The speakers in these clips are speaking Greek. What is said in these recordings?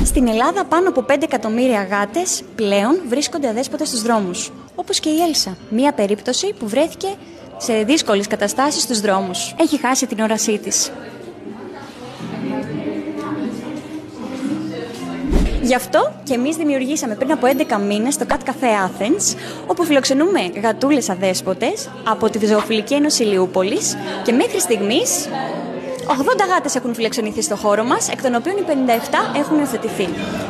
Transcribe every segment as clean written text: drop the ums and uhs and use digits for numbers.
Στην Ελλάδα πάνω από 5 εκατομμύρια γάτες πλέον βρίσκονται αδέσποτες στους δρόμους. Όπως και η Έλσα, μία περίπτωση που βρέθηκε σε δύσκολες καταστάσεις στους δρόμους. Έχει χάσει την όρασή της. Γι' αυτό και εμείς δημιουργήσαμε πριν από 11 μήνες το Cat Cafe Athens, όπου φιλοξενούμε γατούλες αδέσποτες από τη Ζωοφιλική Ένωση Ηλιούπολης και μέχρι στιγμής 80 γάτες έχουν φιλοξενηθεί στο χώρο μας, εκ των οποίων οι 57 έχουν υιοθετηθεί.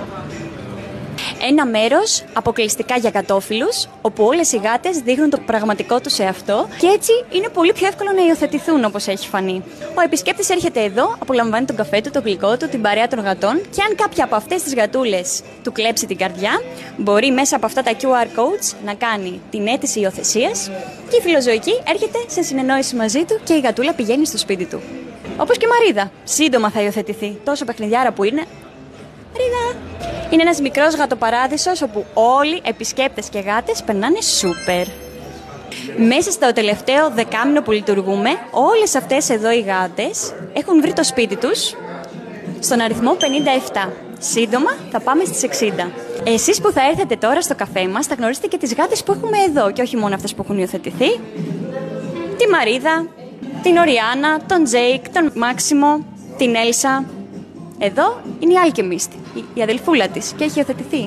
Ένα μέρος αποκλειστικά για γατόφιλους, όπου όλες οι γάτες δείχνουν το πραγματικό τους εαυτό και έτσι είναι πολύ πιο εύκολο να υιοθετηθούν, όπως έχει φανεί. Ο επισκέπτης έρχεται εδώ, απολαμβάνει τον καφέ του, το γλυκό του, την παρέα των γατών και αν κάποια από αυτές τις γατούλες του κλέψει την καρδιά, μπορεί μέσα από αυτά τα QR codes να κάνει την αίτηση υιοθεσίας και η φιλοζωική έρχεται σε συνεννόηση μαζί του και η γατούλα πηγαίνει στο σπίτι του. Όπως και η Μαρίδα. Σύντομα θα υιοθετηθεί. Τόσο παιχνιδιάρα που είναι. Μαρίδα! Είναι ένας μικρός γατοπαράδεισος όπου όλοι επισκέπτες και γάτες περνάνε σούπερ. Μέσα στο τελευταίο δεκάμηνο που λειτουργούμε, όλες αυτές εδώ οι γάτες έχουν βρει το σπίτι τους στον αριθμό 57. Σύντομα θα πάμε στις 60. Εσείς που θα έρθετε τώρα στο καφέ μας θα γνωρίσετε και τις γάτες που έχουμε εδώ και όχι μόνο αυτές που έχουν υιοθετηθεί. Τη Μαρίδα, την Οριάννα, τον Τζέικ, τον Μάξιμο, την Έλσα. Εδώ είναι η Alchemist, η αδελφούλα της και έχει υιοθετηθεί.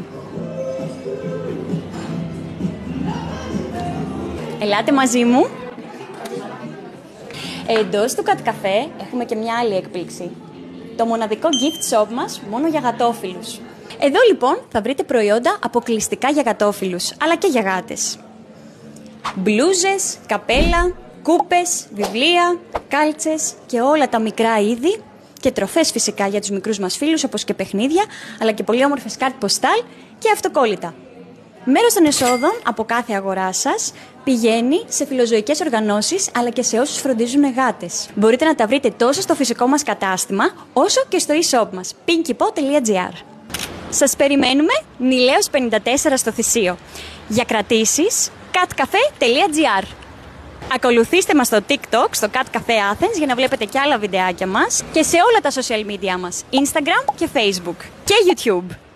Ελάτε μαζί μου. Εντός του Cat Cafe έχουμε και μια άλλη έκπληξη. Το μοναδικό gift shop μας μόνο για γατόφιλους. Εδώ λοιπόν θα βρείτε προϊόντα αποκλειστικά για γατόφιλους, αλλά και για γάτες. Μπλούζες, καπέλα, κούπες, βιβλία, κάλτσες και όλα τα μικρά είδη και τροφές φυσικά για τους μικρούς μας φίλους όπως και παιχνίδια, αλλά και πολύ όμορφες κάρτ ποστάλ και αυτοκόλλητα. Μέρος των εσόδων από κάθε αγορά σας πηγαίνει σε φιλοζωικές οργανώσεις αλλά και σε όσους φροντίζουν γάτες. Μπορείτε να τα βρείτε τόσο στο φυσικό μας κατάστημα όσο και στο e-shop μας pinkypo.gr. Σας περιμένουμε Νηλαίος 54 στο Θησίο. Για κρατήσεις catcafe.gr. Ακολουθήστε μας στο TikTok, στο Cat Cafe Athens για να βλέπετε και άλλα βιντεάκια μας και σε όλα τα social media μας, Instagram και Facebook και YouTube.